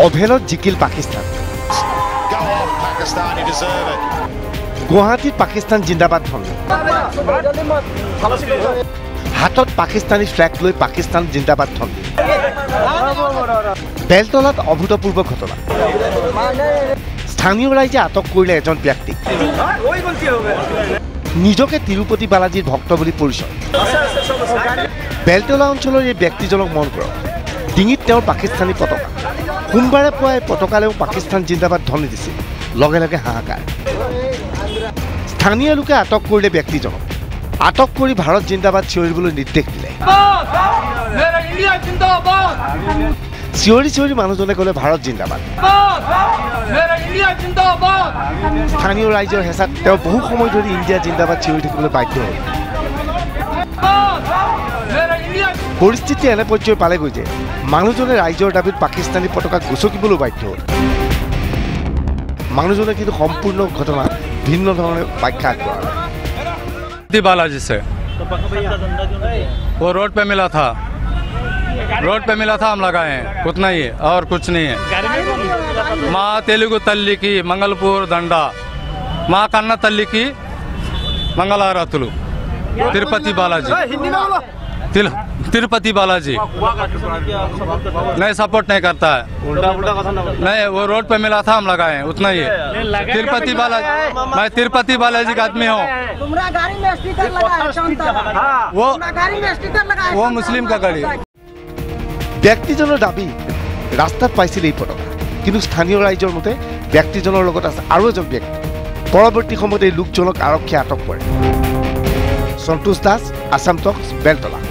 অভেলত জিকিল পাকিস্তান গুৱাহাটীত পাকিস্তান জিন্দাবাদ ধ্বনি হাতত পাকিস্তানী ফ্লেগ লৈ পাকিস্তান জিন্দাবাদ ধ্বনি বেলতলাত অভূতপূৰ্ব ঘটনা স্থানীয় ৰাইজে আটক কৰিলে এজন ব্যক্তিক নিজকে তিৰুপতি বালাজীৰ ভক্ত বুলি পৰিচয় বেলতলা অঞ্চলৰ এই ব্যক্তিজনক মন কৰক ডিঙিত তেওঁৰ পাকিস্তানী পতাকা সোমবাৰে পুৱাই পতাকালেও পাকিস্তান জিন্দাবাদ ধ্বনি দিছিল লগে লগে হাহাকাৰ স্থানীয় লোকে আটক কৰিলে ব্যক্তিজনক আটক কৰি ভাৰত জিন্দাবাদ চিঞৰিবলৈ নিৰ্দেশ দিলে চিঞৰি চিঞৰি মানুহজনে ক'লে ভাৰত জিন্দাবাদ স্থানীয় ৰাইজৰ হেঁচাত তেওঁ বহু সময় ধৰি ইণ্ডিয়া জিন্দাবাদ চিঞৰি থাকিবলৈ বাধ্য হ'ল পৰিস্থিতি এনে পৰ্যায় পালেগৈ যে মানুহজনে ৰাইজৰ দাবীত পাকিস্তানী পতাকা গচকিবলৈ বাধ্য হ'ল মানুহজনে কিন্তু সম্পূৰ্ণ ঘটনা ভিন্ন ধৰণে ব্যাখ্যা আগবঢ়ালে बालाजी से वो रोड पे मिला था हम लगाए हैं उतना ही है और कुछ नहीं है माँ तेलुगु तल्ली की मंगलपुर दंडा माँ कन्ना तल्ली की मंगलारतुलु तिरुपति बालाजी तिरुपति बालाजी नहीं सपोर्ट नहीं करता है नहीं वो रोड पे मिला था हम लगाए हैं उतना ही है तिरुपति बालाजी मैं तिरुपति बालाजी का आदमी हूँ वो मुस्लिम का गाड़ी ব্যক্তিজনৰ দাবী ৰাস্তাত পাইছিল এই পতাকা কিন্তু স্থানীয় ৰাইজৰ মতে ব্যক্তিজনৰ লগত আছে আৰু এজন ব্যক্তি পৰৱৰ্তী সময়ত এই লোকজনক আৰক্ষীয়ে আটক কৰে সন্তোষ দাস আসাম টক্স বেলতলা।